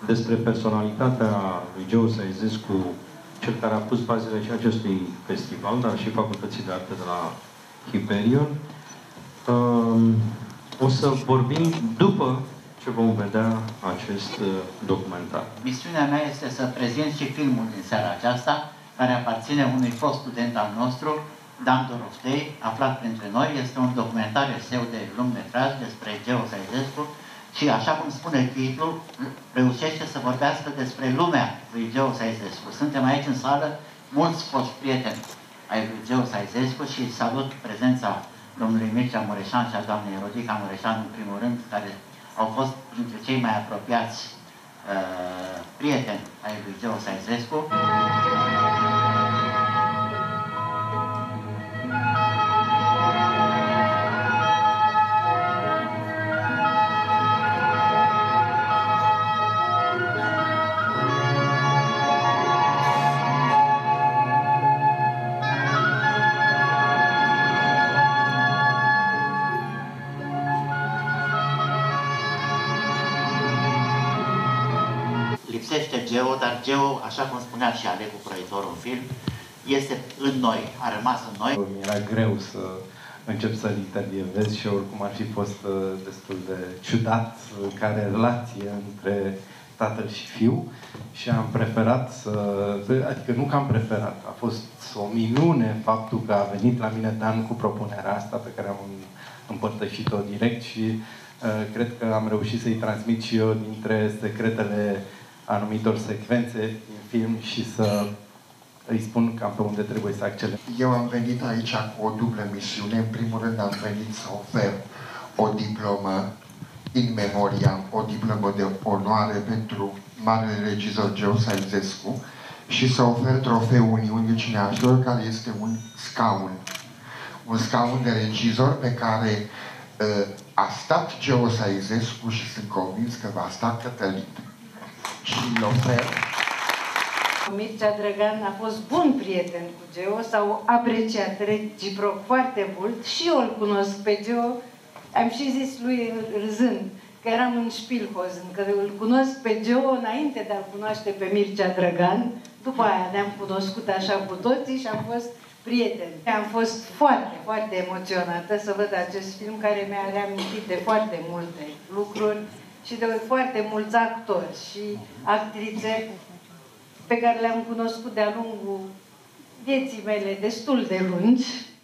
despre personalitatea lui Geo Saizescu, cel care a pus bazele și acestui festival, dar și Facultății de Arte de la Hyperion. O să vorbim după ce vom vedea acest documentar. Misiunea mea este să prezint și filmul din seara aceasta, care aparține unui fost student al nostru, Dan Doroftei, aflat printre noi. Este un documentar eseu de lungmetraj despre Geo Saizescu și, așa cum spune titlul, reușește să vorbească despre lumea lui Geo Saizescu. Suntem aici în sală mulți foști prieteni ai lui Geo Saizescu și salut prezența domnului Mircea Mureșan și a doamnei Rodica Mureșan, în primul rând, care au fost printre cei mai apropiați prieteni ai lui Geo Saizescu. Lipsește Geo, dar Geo, așa cum spunea și Alecu, proiectorul în film, este în noi, a rămas în noi. Mi-era greu să încep să-l intervievez și oricum ar fi fost destul de ciudat care relație între tatăl și fiu și am preferat să... Adică nu că am preferat, a fost o minune faptul că a venit la mine Dan cu propunerea asta pe care am împărtășit-o direct și cred că am reușit să-i transmit și eu dintre secretele anumitor secvențe din film și să îi spun cam pe unde trebuie să accelerăm. Eu am venit aici cu o dublă misiune. În primul rând am venit să ofer o diplomă in memoriam, o diplomă de onoare pentru marele regizor Geo Saizescu și să ofer trofeul Uniunii Cineaștilor, care este un scaun. Un scaun de regizor pe care a stat Geo Saizescu și sunt convins că va sta Cătălin. Și îl ofer. Mircea Drăgan a fost bun prieten cu Geo, s-au apreciat reciproc foarte mult și eu îl cunosc pe Geo. Am și zis lui râzând că eram în Spielhausen, că îl cunosc pe Geo înainte de a-l cunoaște pe Mircea Drăgan. După aia ne-am cunoscut așa cu toții și am fost prieteni. Am fost foarte, foarte emoționată să văd acest film care mi-a reamintit de foarte multe lucruri și de foarte mulți actori și actrițe pe care le-am cunoscut de-a lungul vieții mele destul de lungi.